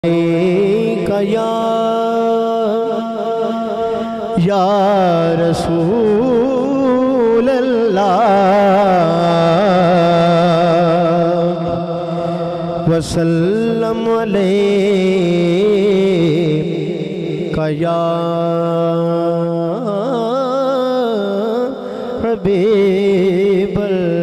علیکہ یا رسول اللہ وسلم علیکہ یا حبیب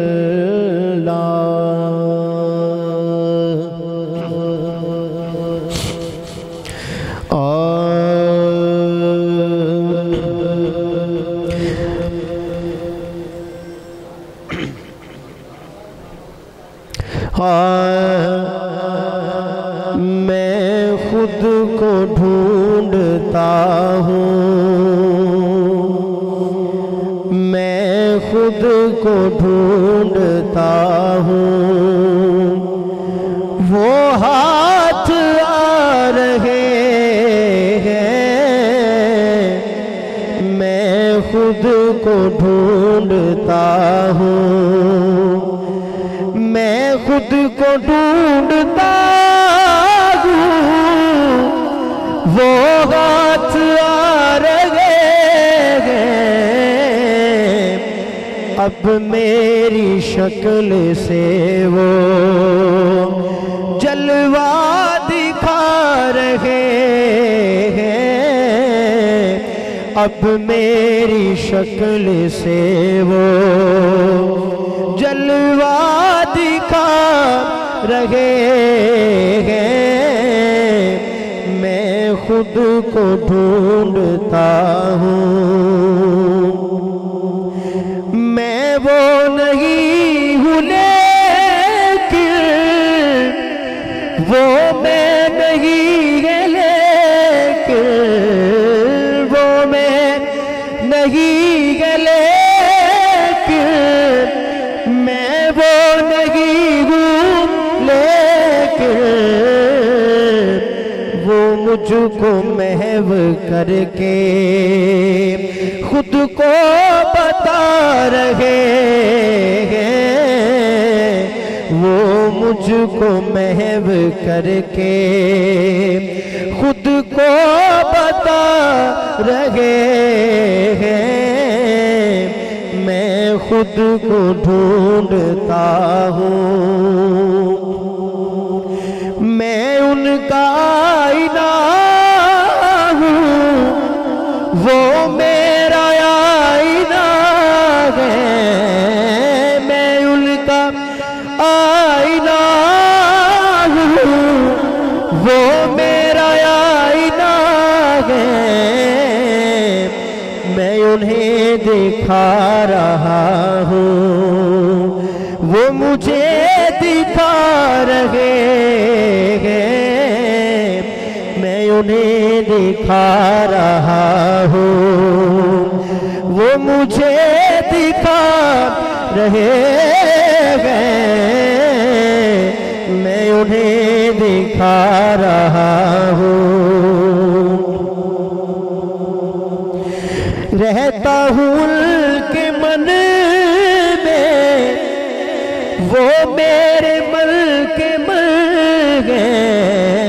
میں خود کو ڈھونڈتا ہوں، میں خود کو ڈھونڈتا ہوں، وہ ہاتھ آ رہے ہیں، میں خود کو ڈھونڈتا ہوں، میں خود کو ڈھونڈتا ہوں، وہ ہاتھ آ رہے ہیں، اب میری شکل سے وہ جلوہ دکھا رہے ہیں، اب میری شکل سے وہ جلوہ دکھا رہے ہیں، میں خود کو ڈھونڈتا ہوں، میں وہ نہیں ہوں لیکن وہ میں نہیں ہے، لیکن وہ میں نہیں ہے، لیکن میں وہ نہیں ہوں، لیکن وہ مجھ کو محو کر کے خود کو بتا رہے ہیں، وہ مجھ کو محو کر کے خود کو بتا رہے ہیں، میں خود کو ڈھونڈتا ہوں، میں ان کا آئینہ ہوں، وہ میرا آئینہ ہے، میں ان کا آئینہ ہوں، وہ میرا آئینہ ہے، میں انہیں دکھا رہا ہوں، وہ مجھے دکھا رہے ہیں، میں انہیں دکھا رہا ہوں، وہ مجھے دکھا رہے ہیں، میں انہیں دکھا رہا ہوں، رہتا ہوں ان کے من میں، وہ میرے من کے من ہیں،